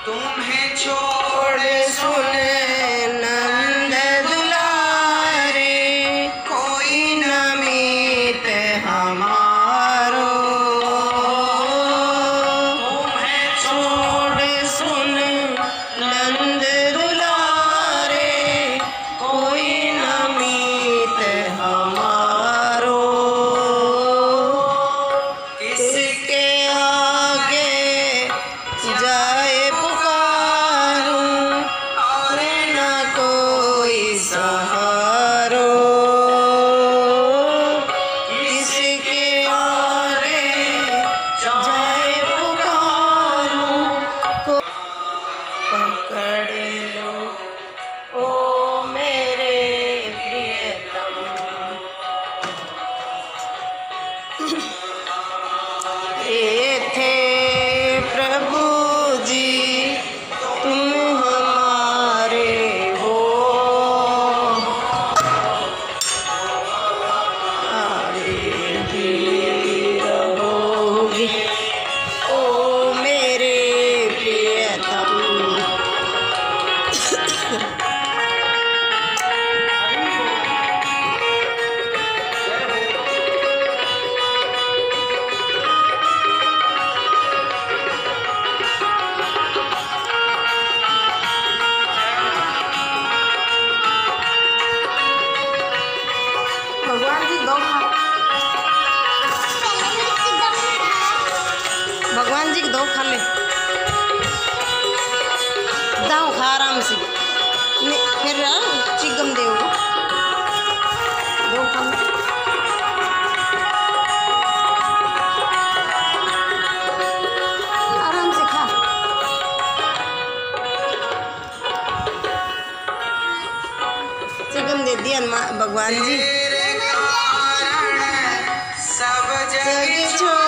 तुम्हें छोड़ सुन नंद दुलारे, कोई न मीत हमारो। तुम्हें छोड़ सुन नंद दुलारे, कोई न मीत हमारो। किसके आगे जाए पुकारूं, और न कोई सहारो। किसके आगे जाए पुकारूं, को पकड़ लो ओ मेरे प्रियतम। ये थे प्रभु जी तुम हमारे हो, आगे भी रहोगे ओ मेरे प्रियतम। भगवान जी दो खा, भगवान जी दो खा ले, दाओ खा आराम से, फिर चिकन दे दो खा ले। आराम से खा। चिकन दे दिया भगवान जी। सब जग छोड़